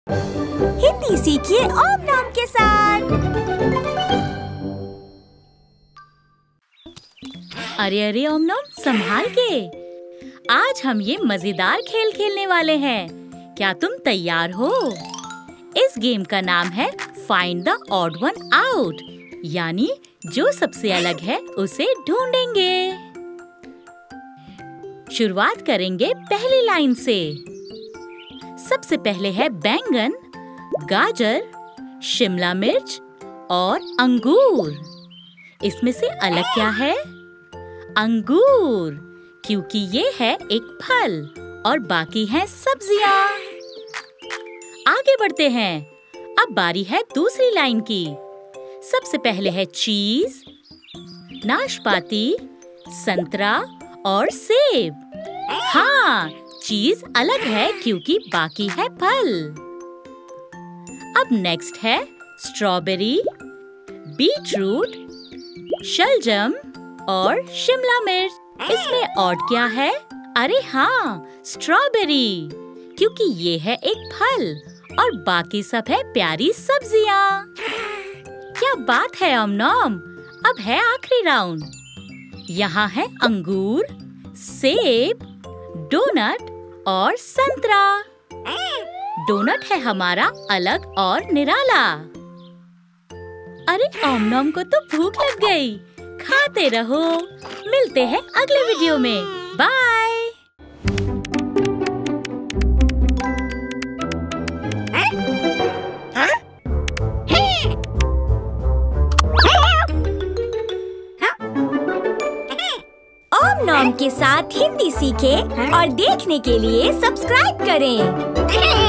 हिंदी सीखिए ओम नाम के साथ। अरे अरे ओम नाम, संभाल के। आज हम ये मजेदार खेल खेलने वाले हैं। क्या तुम तैयार हो? इस गेम का नाम है find the odd one out, यानी जो सबसे अलग है उसे ढूंढेंगे। शुरुआत करेंगे पहली लाइन से। सबसे पहले है बैंगन, गाजर, शिमला मिर्च और अंगूर। इसमें से अलग क्या है? अंगूर, क्योंकि ये है एक फल और बाकी हैं सब्जियां। आगे बढ़ते हैं। अब बारी है दूसरी लाइन की। सबसे पहले है चीज, नाशपाती, संतरा और सेब। हाँ, चीज अलग है क्योंकि बाकी है फल। अब नेक्स्ट है स्ट्रॉबेरी, बीटरूट, शलजम और शिमला मिर्च। इसमें ऑड क्या है? अरे हाँ, स्ट्रॉबेरी, क्योंकि ये है एक फल और बाकी सब है प्यारी सब्जियां। क्या बात है ओम नॉम। अब है आखिरी राउंड। यहाँ है अंगूर, सेब, डोनट और संतरा। डोनट है हमारा अलग और निराला। अरे ओम नॉम को तो भूख लग गई। खाते रहो। मिलते हैं अगले वीडियो में। बाय। ओम नॉम के साथ हिंदी सीखें और देखने के लिए सब्सक्राइब करें।